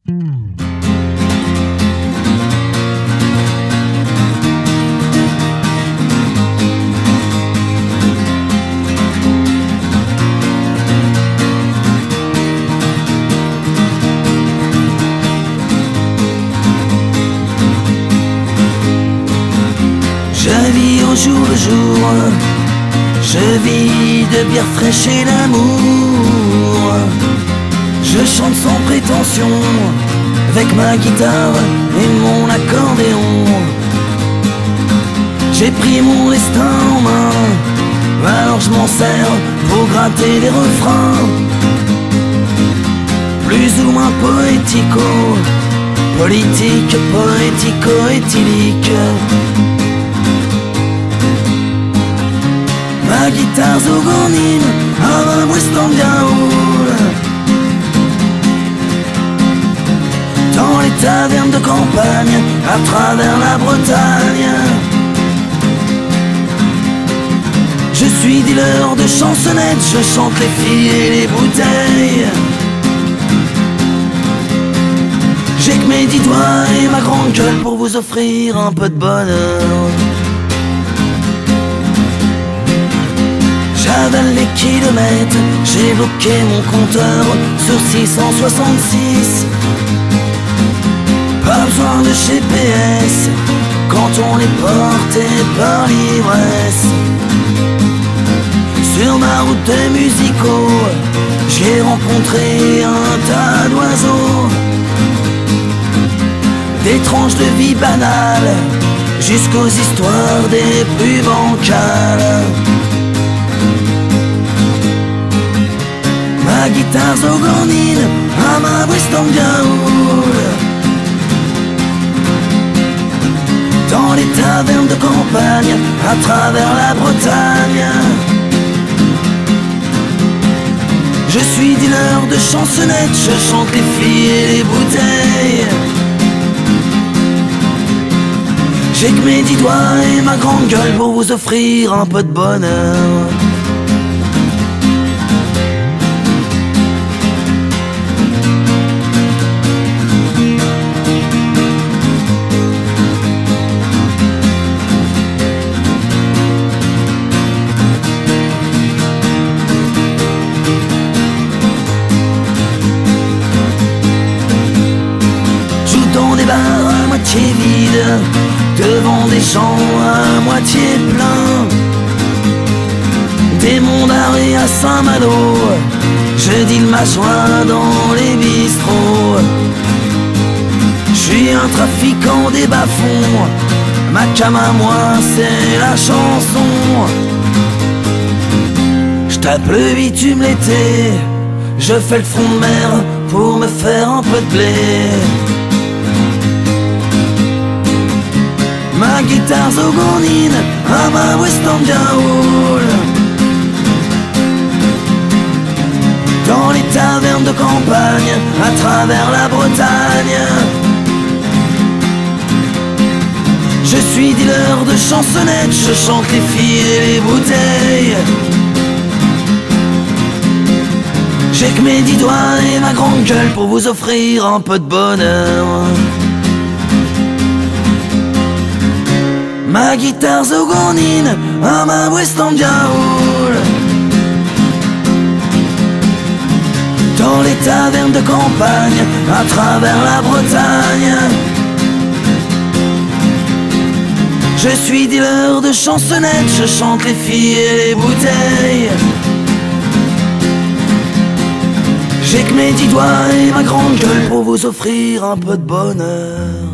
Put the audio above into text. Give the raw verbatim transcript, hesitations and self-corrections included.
Je vis au jour le jour, je vis de bière fraîche et d'amour. Je chante sans prétention, avec ma guitare et mon accordéon. J'ai pris mon destin en main, alors je m'en sers pour gratter des refrains. Plus ou moins poético, politique, poético-éthylique. Ma guitare zogonine, un Western Gaoul. Dans les tavernes de campagne, à travers la Bretagne. Je suis dealer de chansonnettes, je chante les filles et les bouteilles. J'ai que mes dix doigts et ma grande gueule pour vous offrir un peu de bonheur. J'avale les kilomètres, j'ai bloqué mon compteur sur six cent soixante-six. Pas besoin de G P S quand on est porté par l'ivresse. Sur ma route de musicaux, j'ai rencontré un tas d'oiseaux. Des tranches de vie banales jusqu'aux histoires des plus bancales. Ma guitare zogonine, à ma Western Gaoul. Dans les tavernes de campagne, à travers la Bretagne. Je suis dealer de chansonnettes, je chante les filles et les bouteilles. J'ai que mes dix doigts et ma grande gueule pour vous offrir un peu de bonheur. À moitié vide, devant des gens à moitié pleins. Des monts d'arrêt à Saint-Malo, je dis le mâchoire dans les bistrots. Je suis un trafiquant des bas-fonds, ma cam à moi c'est la chanson. Je tape le bitume l'été, je fais le front de mer pour me faire un peu de blé. Ma guitare zogonine, à ma Western Gaoul. Dans les tavernes de campagne, à travers la Bretagne. Je suis dealer de chansonnettes, je chante les filles et les bouteilles. J'ai que mes dix doigts et ma grande gueule pour vous offrir un peu de bonheur. Ma guitare zogonine, à ma Western Gaoul. Dans les tavernes de campagne, à travers la Bretagne. Je suis dealer de chansonnettes, je chante les filles et les bouteilles. J'ai que mes dix doigts et ma grande gueule pour vous offrir un peu de bonheur.